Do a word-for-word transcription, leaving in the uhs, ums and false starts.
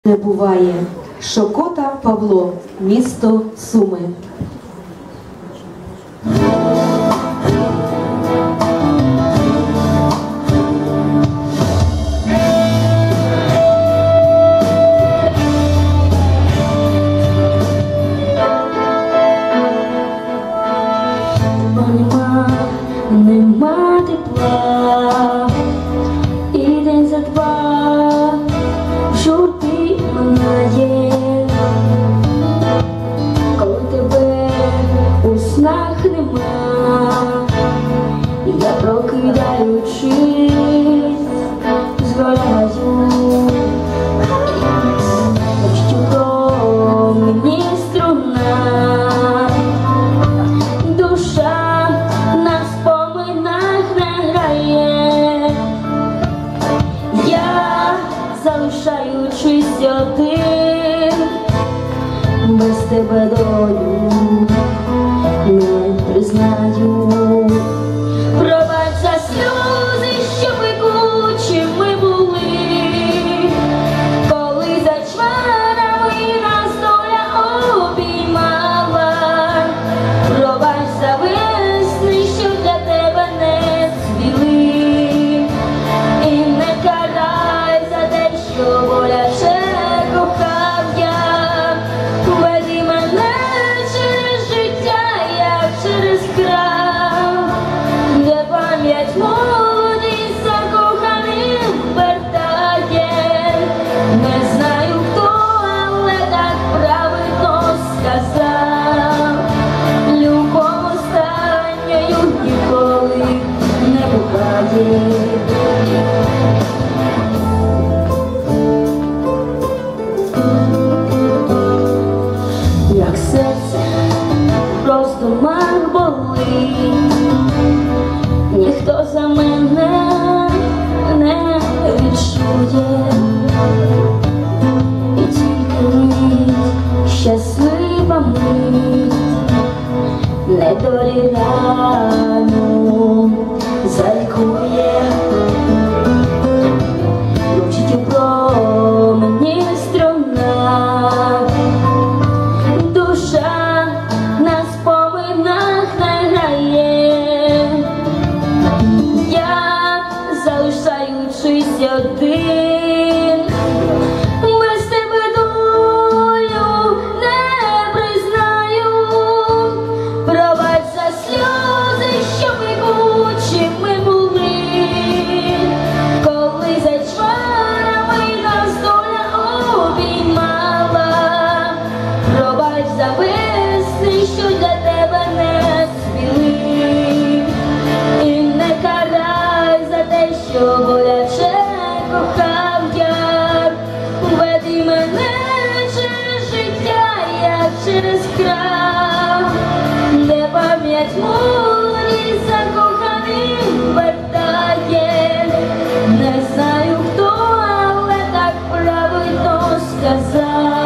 Не буває. Шокота Павло, місто Суми. Нема, нема тепла, і день за два в журбі минає, коли тебе у снах нема, я прокидаючись згораю, що про мені струна. Залишаючись один, без тебе долю не признаю. Пробач за сльози, що пекучими були, коли за чварами нас доля обіймала. Пробач за весни, що для тебе не цвіли, і не карай за те, що боляче кохав я. Веди мене через життя, як через край, де пам'ять молодість закоханим вертає. Не знаю хто, але так правильно сказав: любов останньою ніколи не буває. Як серце просто мар болить, ніхто за мене не відчує, і тільки мить, щаслива мить, недолі рану залікує. Мовчить у промені струна, душа на споминах не грає. Я, залишаючись один, без тебе долю не признаю. Пробач за сльози, що пекучими були, коли за чварами нас доля обіймала. Пробач за весни, що для тебе не цвіли, і не карай за те, що боляче кохав я. Веди мене через життя, як через край, де пам'ять молодість закоханим вертає. Не знаю хто, але так правильно сказав: